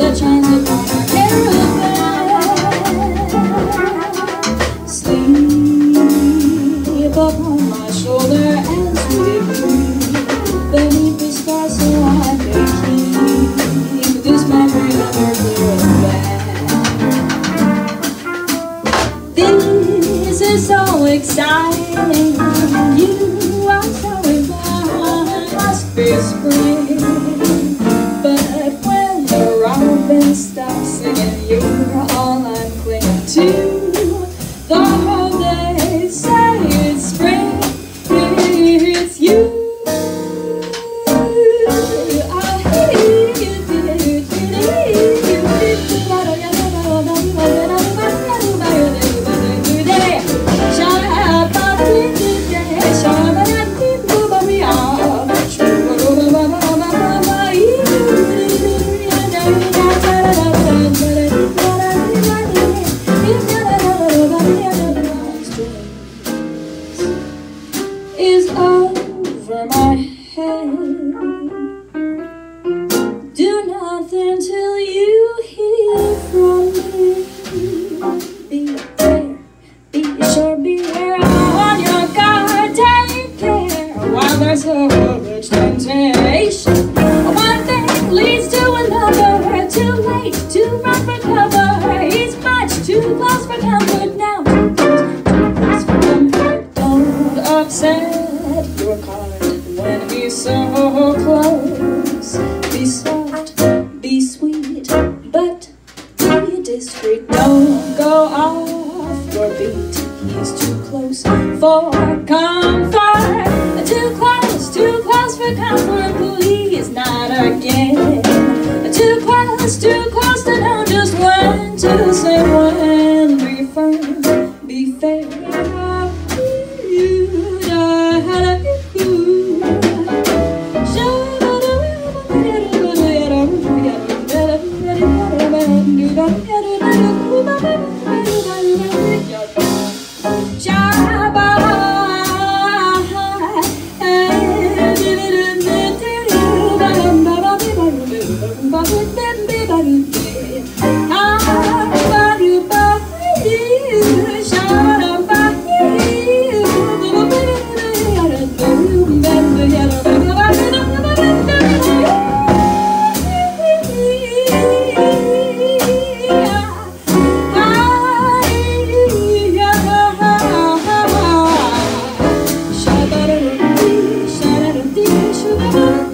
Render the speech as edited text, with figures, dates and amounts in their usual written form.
the chains upon our caravan. Sleep upon my shoulder as we breathe beneath the stars, so I may keep this memory of our good bad. This is so exciting. You are so inclined. Must be spring, but when the robin stops singing, you're all I'm clinging to. The whole day say it's spring, it's you. Is over my head. Do nothing till you hear from me. Be there, be sure, beware on your guard. Take care while there's so much temptation. One thing leads to another. Too late to run for cover. He's much too close for comfort now. Too close for comfort. Don't upset your card when he's so close. Be soft, be sweet, but be discreet. Don't go off your beat. He's too close for comfort. Too close for comfort. Please, not again. Too close to know just when to say when. Be firm, be fair. Shabba-da-dum-dee, shabba-da-dum-dee, shabba-da-dum-dee.